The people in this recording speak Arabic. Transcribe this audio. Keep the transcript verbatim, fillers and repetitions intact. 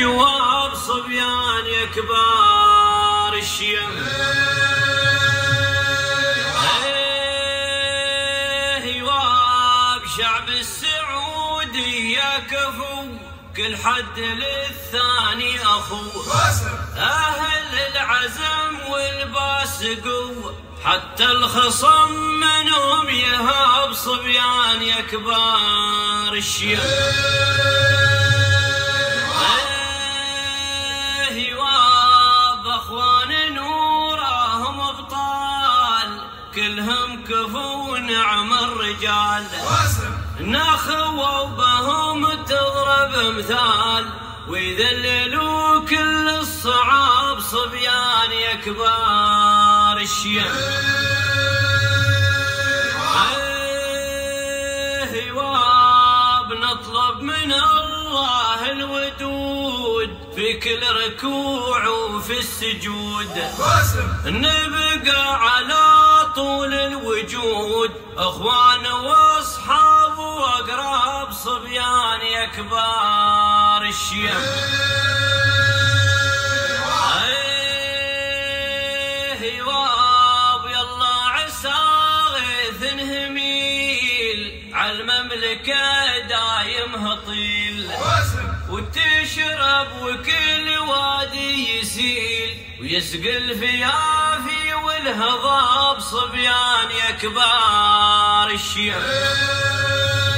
جواب صبيان يا كبار الشيم. شعب السعودي يا كفو كل حد للثاني اخو، اهل العزم والباس قوة حتى الخصم منهم يهاب صبيان يا كبار الشيم. هواب اخوان نوراهم ابطال كلهم كفو نعم الرجال، ناخوا بهم تضرب امثال ويذللوا كل الصعاب صبيان يا كبار الشيم. هواب نطلب من الله الودود في كل ركوع وفي السجود، نبقى على طول الوجود اخوان واصحاب واقراب صبيان يا كبار الشيم. هواب يلا عسى غيث نهميل عالمملكة دايم هطيل، وتشرب وكل وادي يسيل ويسقي الفيافي والهضاب صبيان يا كبار الشيم.